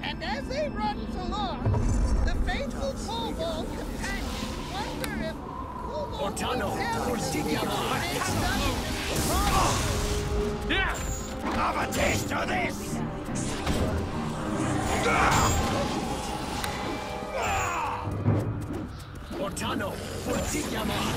And as they run along, the faithful kobold companions wonder if kobolds will ever see Yeah! Have a taste of this! Ortano, Fortigliamar!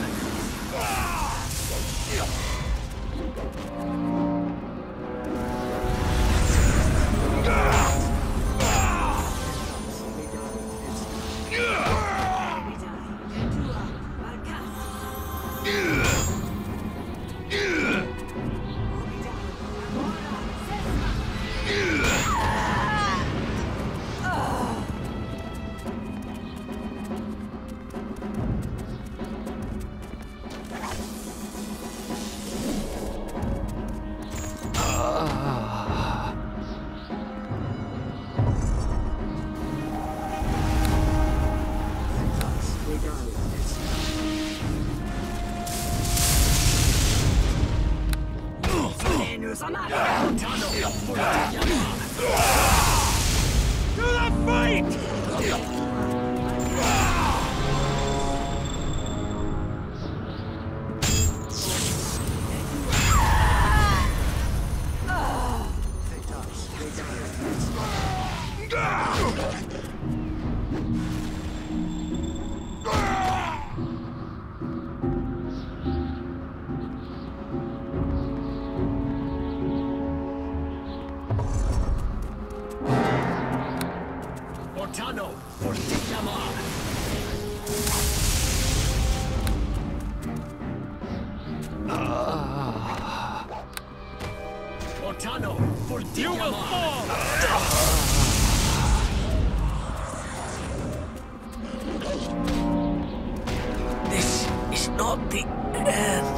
To the fight! Ortano, Fortigliamar! Ortano, Fortigliamar! You will fall! This is not the end.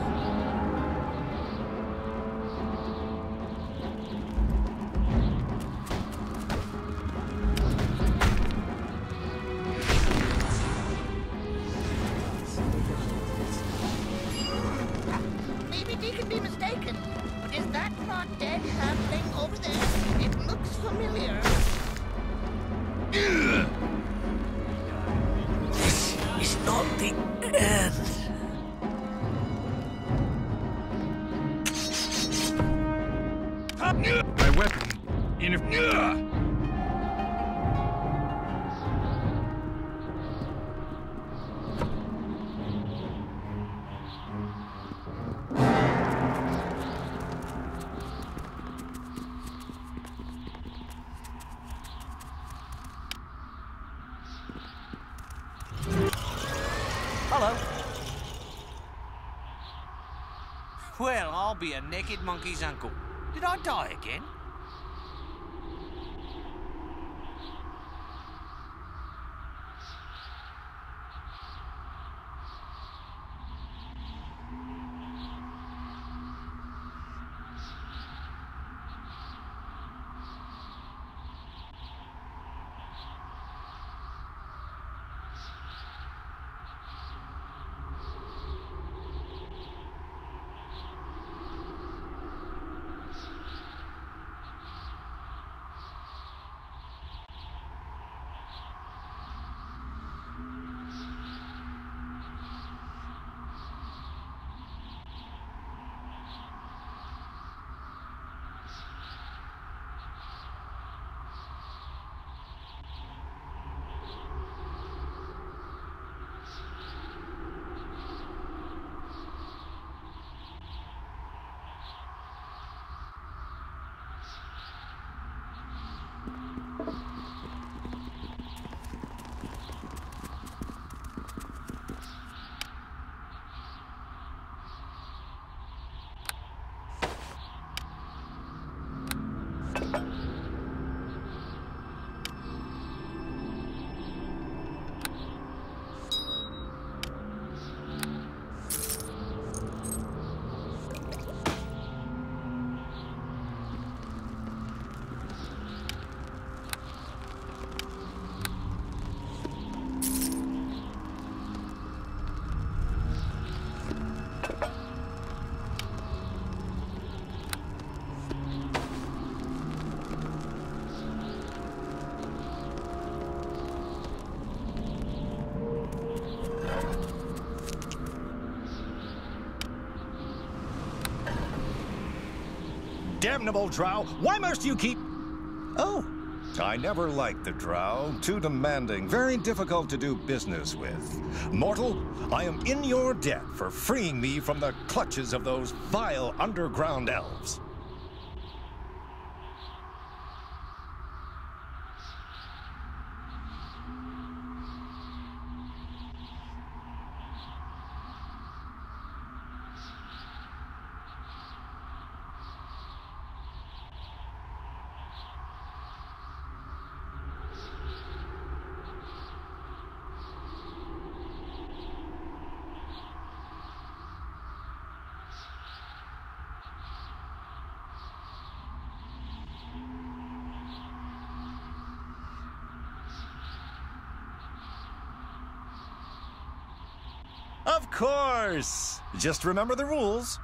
My weapon. Hello. Well, I'll be a naked monkey's uncle. Did I die again? damnable drow! Why must you keep... Oh, I never liked the drow. Too demanding, very difficult to do business with. Mortal, I am in your debt for freeing me from the clutches of those vile underground elves. Of course! Just remember the rules.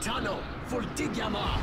Ortano for Digyamar!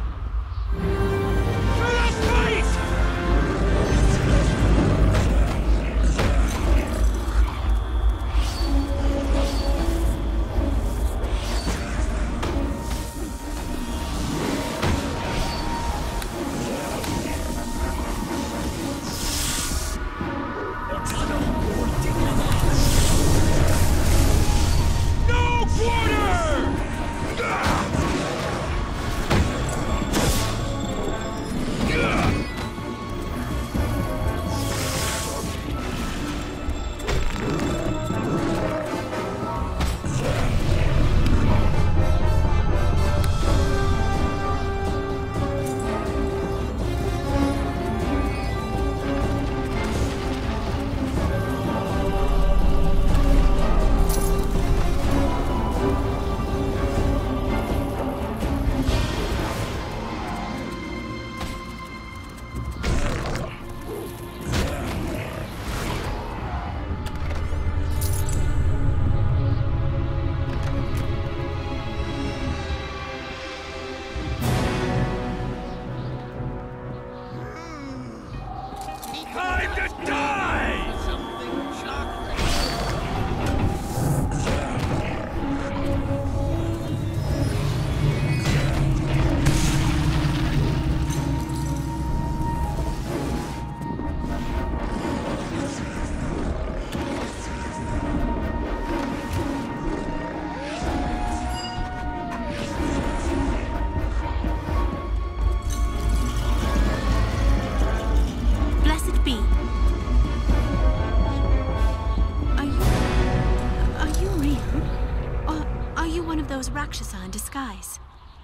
Rakshasa in disguise.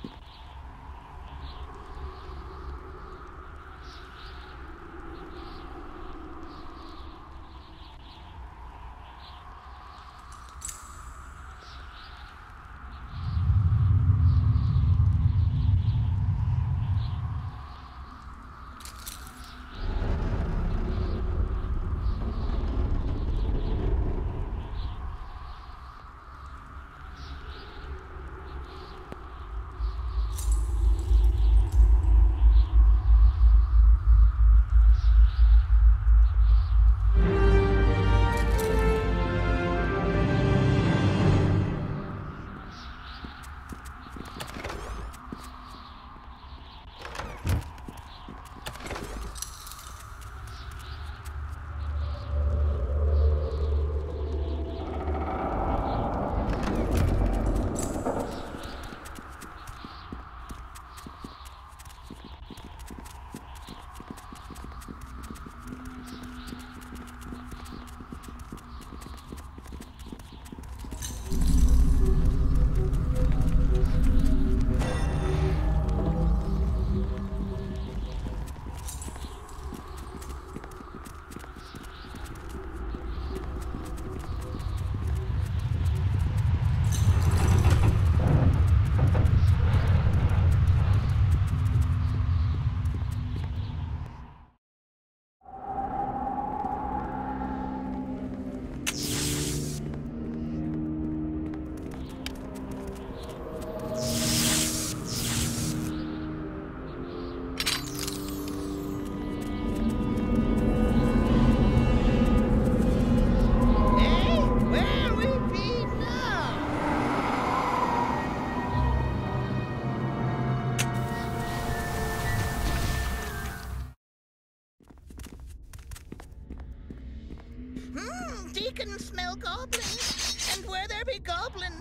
Deacon smell goblins. And where there be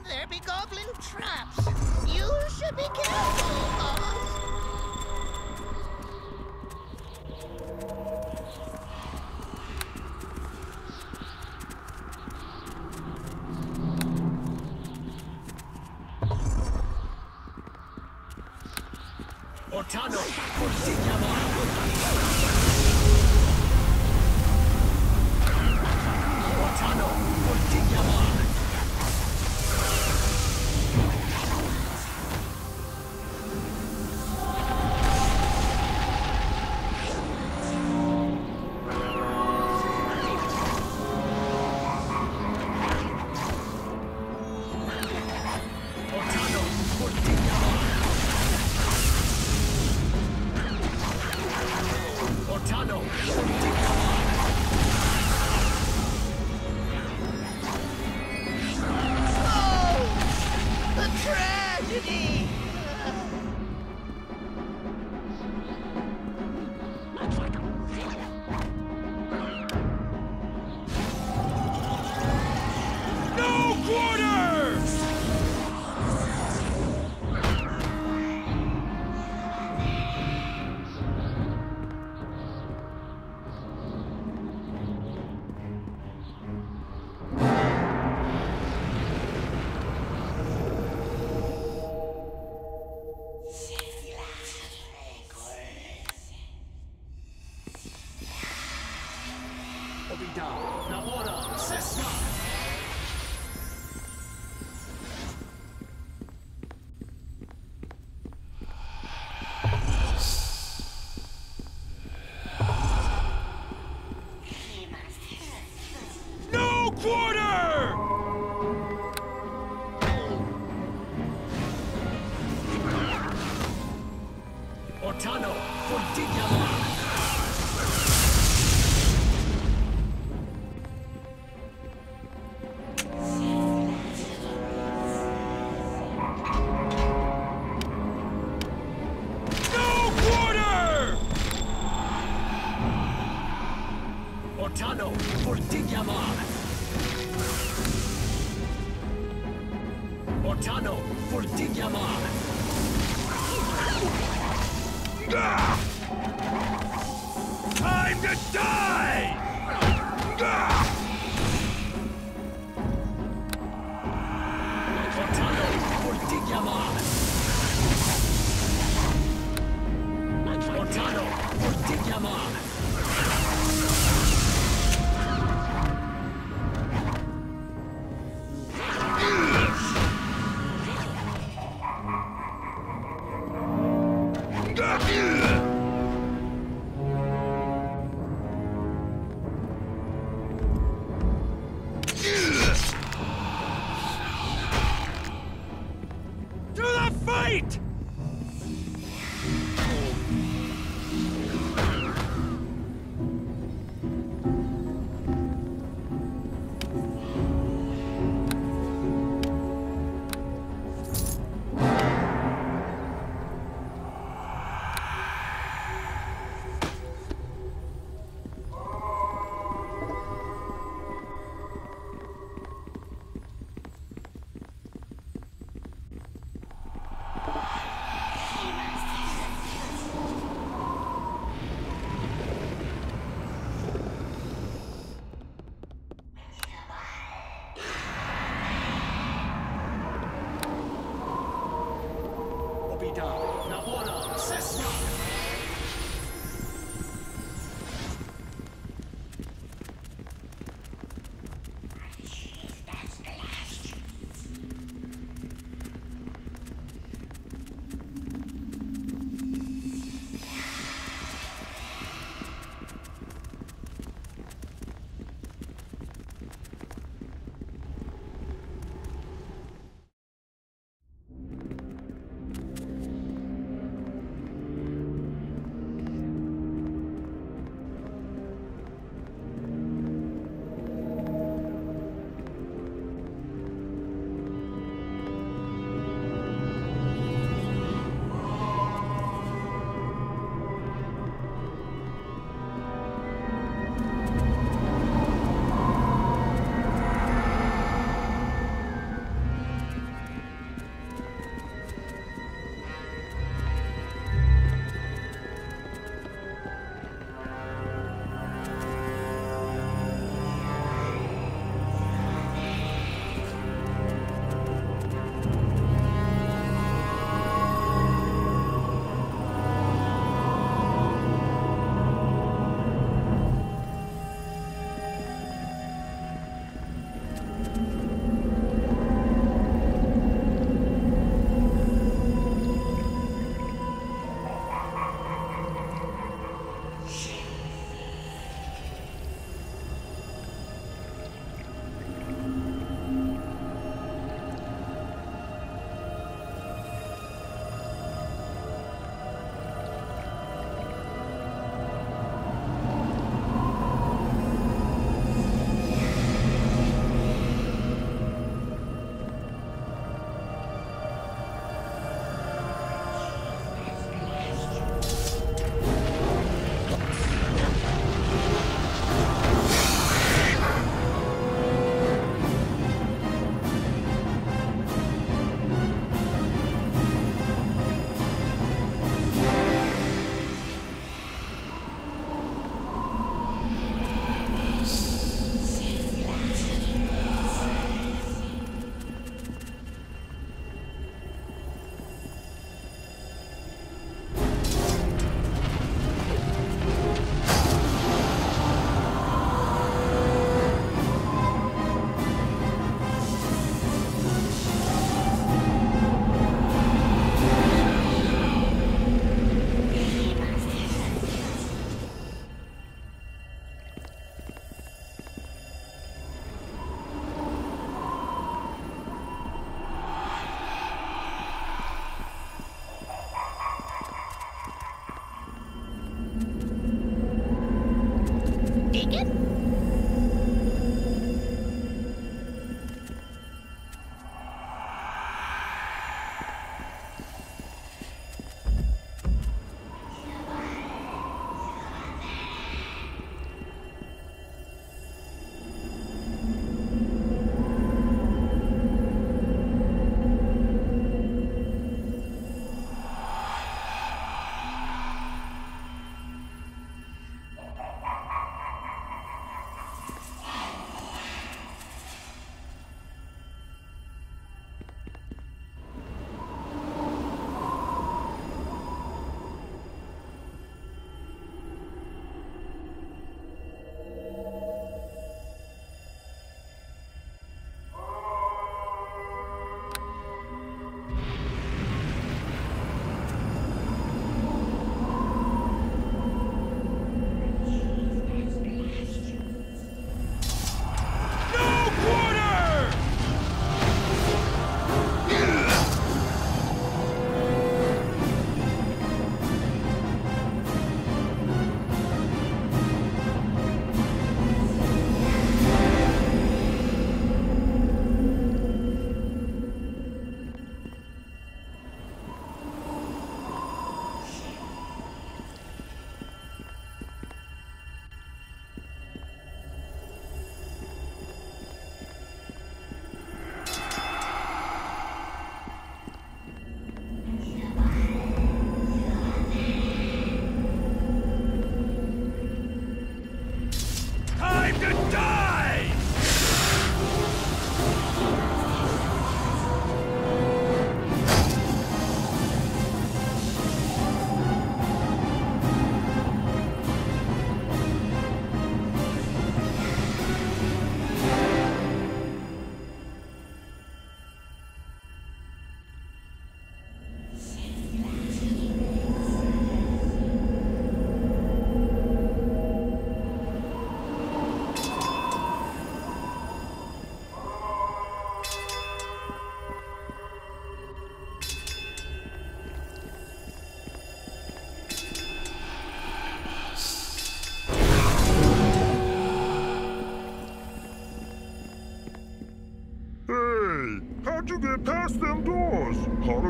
goblin traps. You should be careful, boss. Ortano for Digyamar! Ortano for Digyamar! Ortano for Digyamar! No quarter! Ortano, Fortigiama! No quarter! Ortano, Fortigiama! Ortano, Fortigiama! Time to die! Ortano, Fortigiama! Ortano, Fortigiama!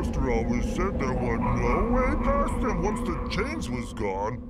master always said there was no way past him once the chains was gone.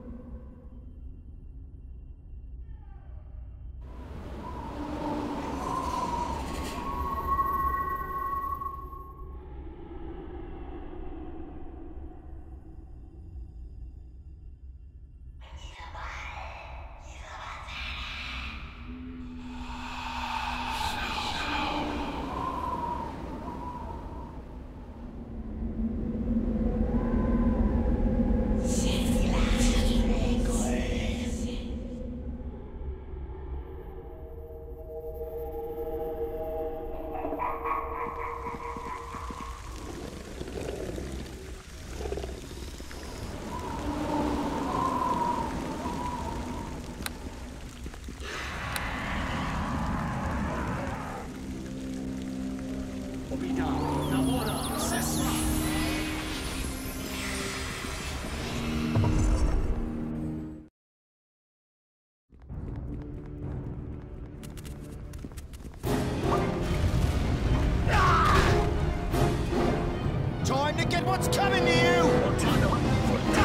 Time to get what's coming to you!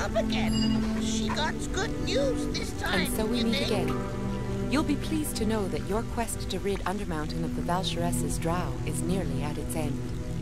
up again. She got good news this time. And so we you meet think? again. You'll be pleased to know that your quest to rid Undermountain of the Valsharess's drow is nearly at its end.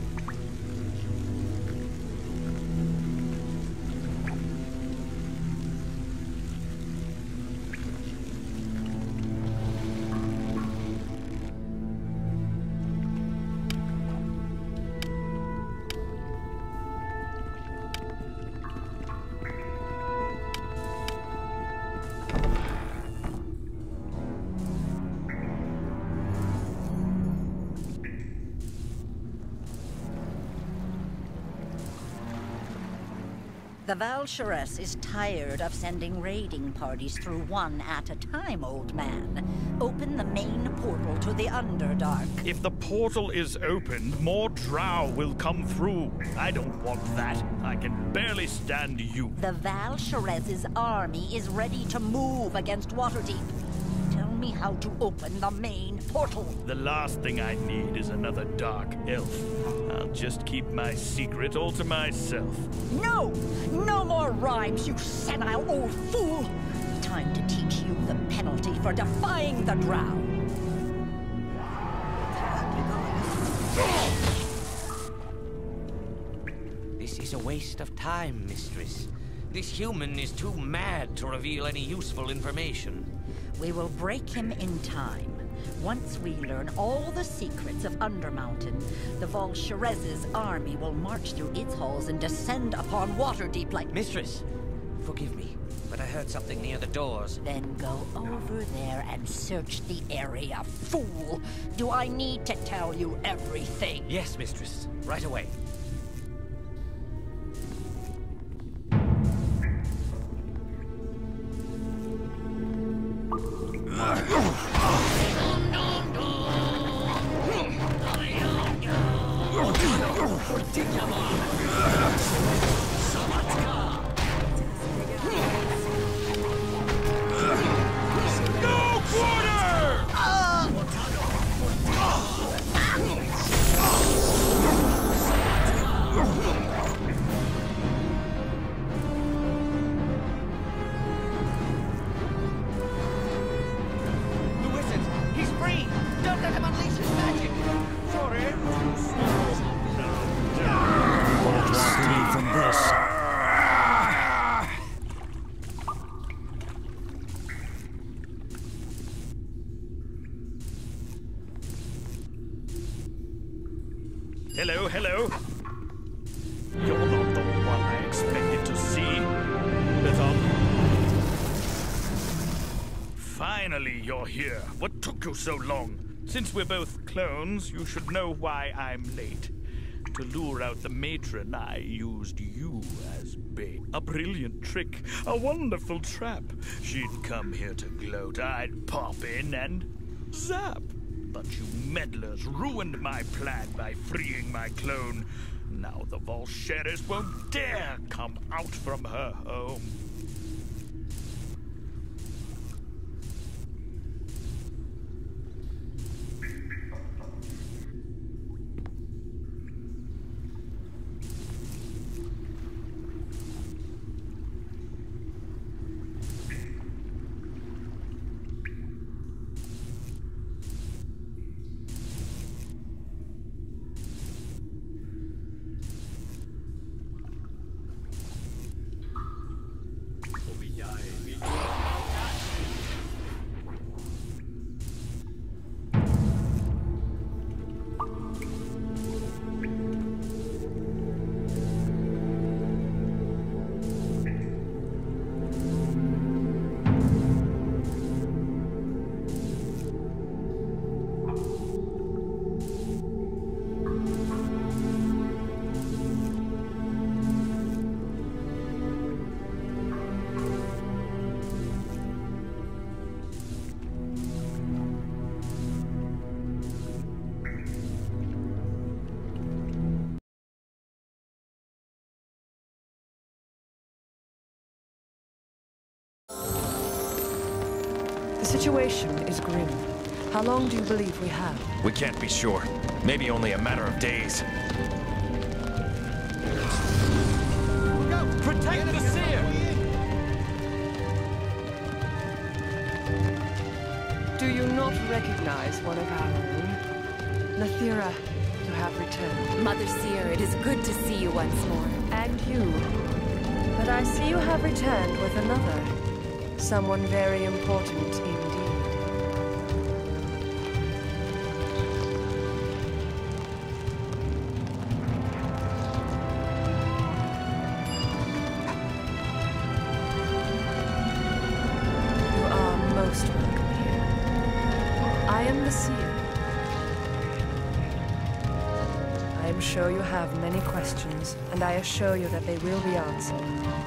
The Valsharess is tired of sending raiding parties through one at a time, old man. Open the main portal to the Underdark. If the portal is opened, more drow will come through. I don't want that. I can barely stand you. The Valsharess's army is ready to move against Waterdeep. Tell me how to open the main portal. The last thing I need is another dark elf. I'll just keep my secret all to myself. No! No more rhymes, you senile old fool! Time to teach you the penalty for defying the drow. This is a waste of time, mistress. This human is too mad to reveal any useful information. We will break him in time. Once we learn all the secrets of Undermountain, the Valsharess's army will march through its halls and descend upon Waterdeep like... Mistress, forgive me, but I heard something near the doors. Then go over there and search the area, fool! Do I need to tell you everything? Yes, mistress. Right away. Hello, hello. You're not the one I expected to see. Finally, you're here. What took you so long? Since we're both clones, you should know why I'm late. To lure out the matron, I used you as bait. A brilliant trick, a wonderful trap. She'd come here to gloat, I'd pop in and zap. But you meddlers ruined my plan by freeing my clone. Now the Valsharess won't dare come out from her home. The situation is grim. How long do you believe we have? We can't be sure. Maybe only a matter of days. Protect the seer! Do you not recognize one of our own? Nathira, you have returned. Mother Seer, it is good to see you once more. And you. But I see you have returned with another. Someone very important indeed. You are most welcome here. I am the Seer. I am sure you have many questions, and I assure you that they will be answered.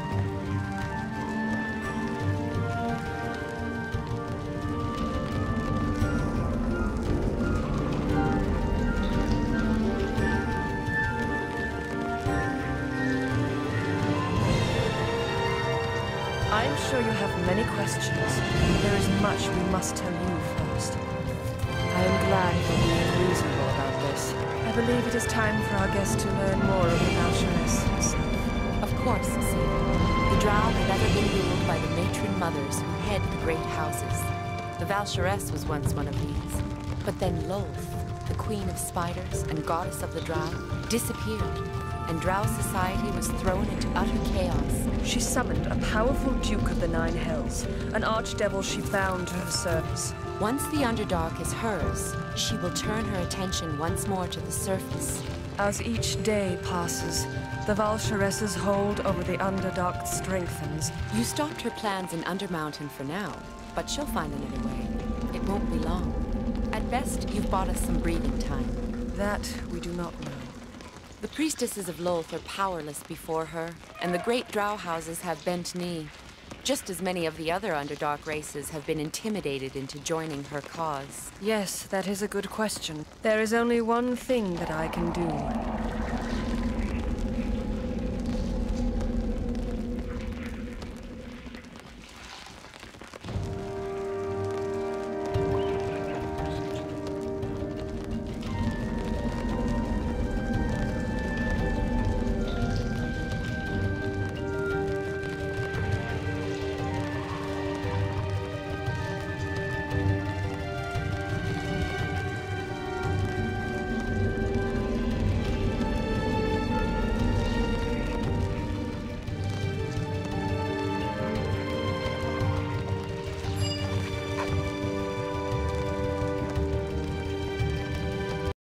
I am sure you have many questions. There is much we must tell you first. I am glad you're being reasonable about this. I believe it is time for our guest to learn more of the Valsharess herself. Of course, Seer. The Drow had ever been ruled by the matron mothers who head the great houses. The Valsharess was once one of these. But then Lolth, the queen of spiders and goddess of the Drow, disappeared, and Drow society was thrown into utter chaos. She summoned a powerful Duke of the Nine Hells, an archdevil she bound to her service. Once the Underdark is hers, she will turn her attention once more to the surface. As each day passes, the Valsharess's hold over the Underdark strengthens. You stopped her plans in Undermountain for now, but she'll find another way. It won't be long. At best, you've bought us some breathing time. That we do not know. The priestesses of Lolth are powerless before her, and the great Drow houses have bent knee. Just as many of the other Underdark races have been intimidated into joining her cause. Yes, that is a good question. There is only one thing that I can do.